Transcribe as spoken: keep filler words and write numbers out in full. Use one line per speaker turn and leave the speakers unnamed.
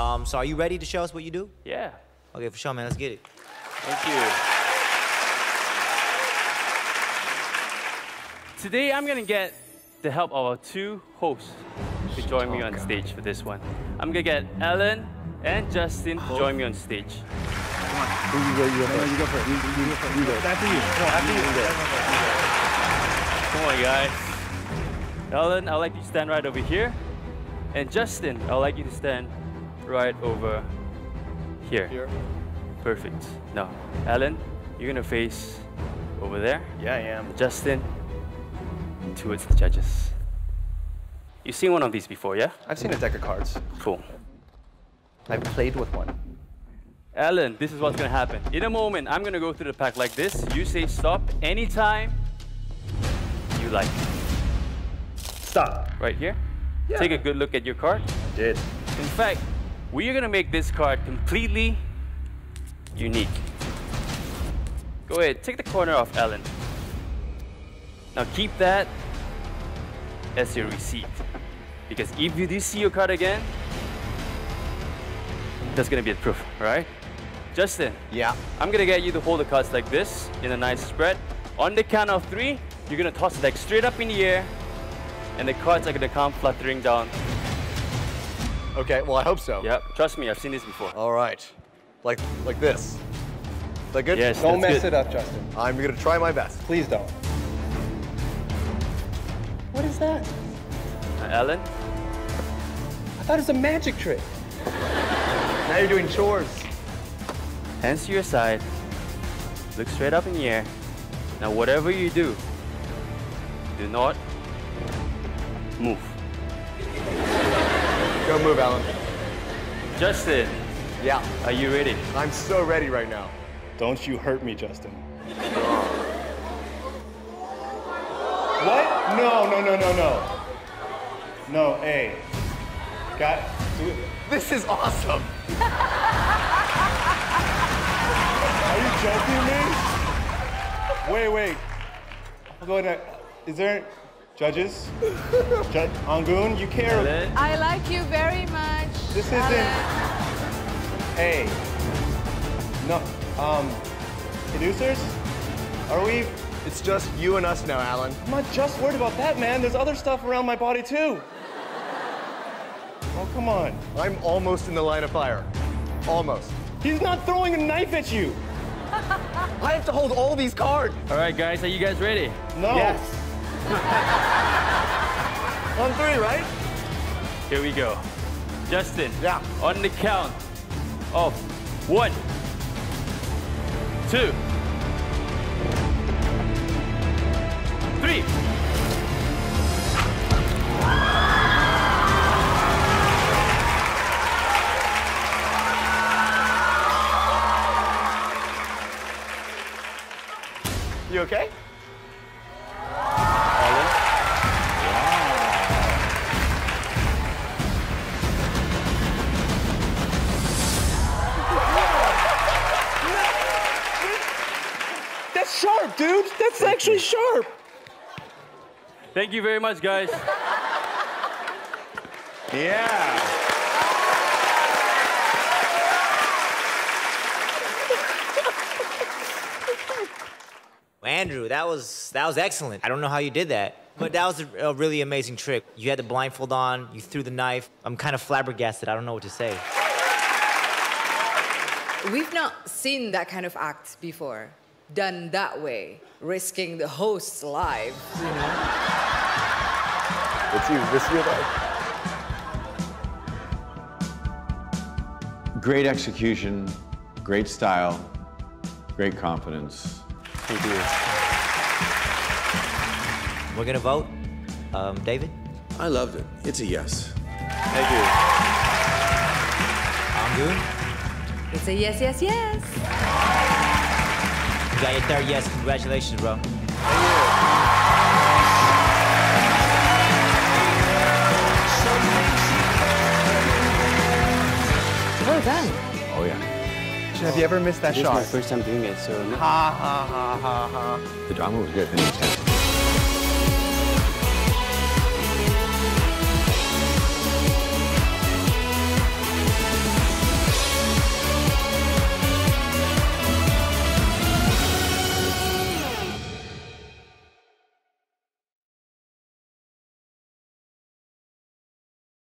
Um, so are you ready to show us what you do?
Yeah.
Okay, for sure, man. Let's get it.
Thank you. Today, I'm gonna get the help of our two hosts to join me on stage for this one. I'm gonna get Alan and Justin to join me on stage.
Come on. You go, you go first. No, you go first. You, you, you go first. You go. After you. No, after you.
Come on, guys. Alan, I'd like you to stand right over here. And Justin, I'd like you to stand right over here.
Here.
Perfect. Now, Alan, you're gonna face over there.
Yeah, I am.
Justin, towards the judges. You've seen one of these before, yeah?
I've seen a deck of cards.
Cool.
I've played with one.
Alan, this is what's gonna happen. In a moment, I'm gonna go through the pack like this. You say stop anytime you like.
Stop.
Right here.
Yeah.
Take a good look at your card.
I did.
In fact, we are gonna make this card completely unique. Go ahead, take the corner off, Alan. Now keep that as your receipt. Because if you do see your card again, that's gonna be the proof, right? Justin.
Yeah.
I'm gonna get you to hold the cards like this in a nice spread. On the count of three, you're gonna toss the deck straight up in the air, and the cards are gonna come fluttering down.
Okay, well, I hope so.
Yep, trust me, I've seen this before.
All right. Like, like this. Is that good?
Yes,
Don't
that's
mess
good.
it up, Justin.
I'm gonna try my best.
Please don't. What is that?
Uh, Alan?
I thought it was a magic trick.
Now you're doing chores.
Hands to your side. Look straight up in the air. Now, whatever you do, do not move.
Go move, Alan.
Justin,
Yeah.
are you ready?
I'm so ready right now.
Don't you hurt me, Justin. What? No, no, no, no, no. No, hey. Got do it.
This is awesome.
Are you joking me? Wait, wait. I'll go ahead. Is there judges? Judge Angun, you care?
Alan?
I like you very much.
This isn't.
Alan.
Hey. No. Um. Producers? Are we?
It's just you and us now, Alan.
I'm not just worried about that, man. There's other stuff around my body too. Oh, come on.
I'm almost in the line of fire. Almost.
He's not throwing a knife at you.
I have to hold all these cards.
All right, guys, are you guys ready?
No.
Yes. On three, right?
Here we go. Justin,
Yeah.
on the count of one, two, three.
You okay?
Alan?
That's sharp, dude. That's actually sharp.
Thank you very much, guys.
Yeah.
Andrew, that was that was excellent. I don't know how you did that, but that was a, a really amazing trick. You had the blindfold on, you threw the knife. I'm kind of flabbergasted. I don't know what to say.
We've not seen that kind of act before, done that way, risking the host's life, you know?
It's you. This is your life.
Great execution, great style, great confidence.
Thank you.
We're gonna vote. Um, David?
I loved it. It's a yes.
Thank you.
Angun?
It's a yes, yes, yes.
You got your third yes. Congratulations, bro.
Well done.
Oh yeah.
Have you ever missed that
This is
shot?
my first time doing it, so...
Ha ha ha ha ha.
The drama was good.